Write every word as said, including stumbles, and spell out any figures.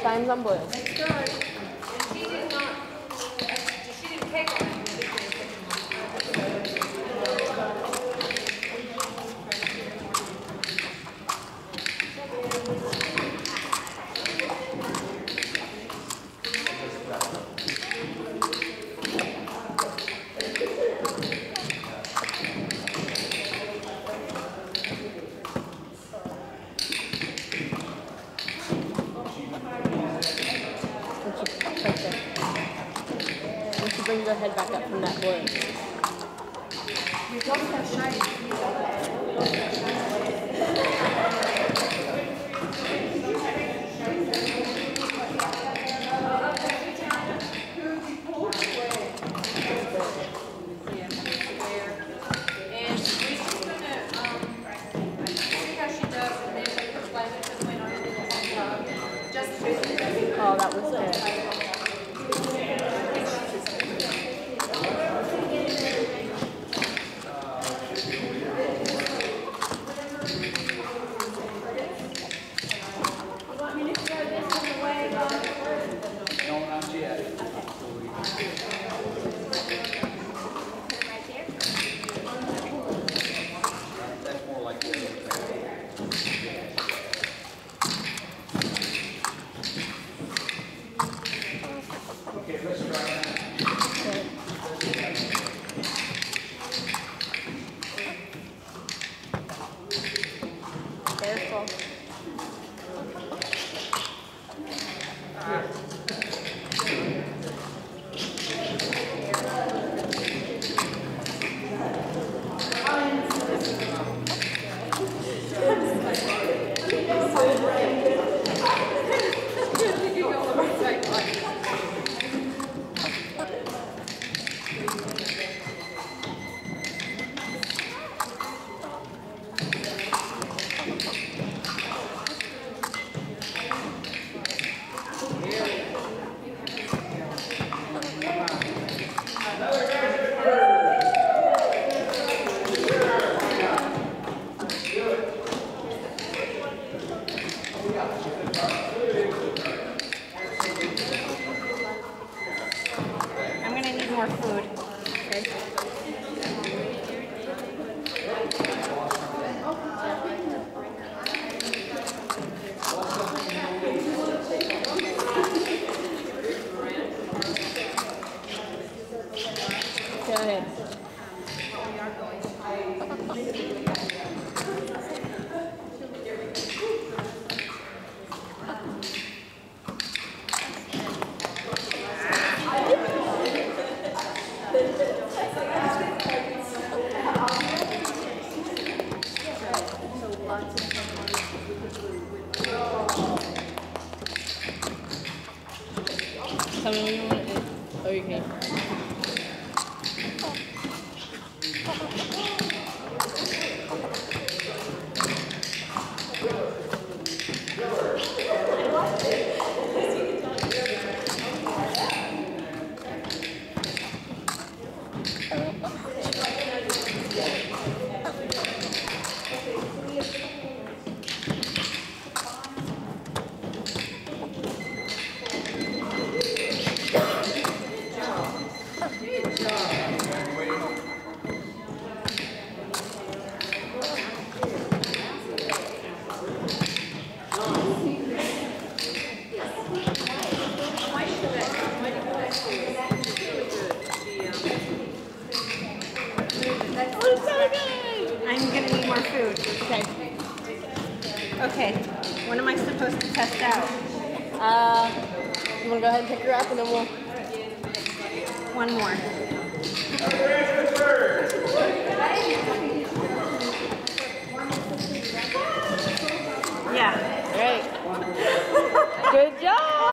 times on blue. That's good. And she did not, she didn't peck on it. Bring your head back up from that blue. You don't have shiny. And she's gonna um see how she does, and then put flash this way on it. Just oh, that was it. Careful. I'm gonna need more food. Okay. Go ahead. Tell me what you want to eat. Oh, you can. I'm gonna need more food. Okay. Okay. When am I supposed to test out? Uh, you want to go ahead and pick her up and then we'll... One more.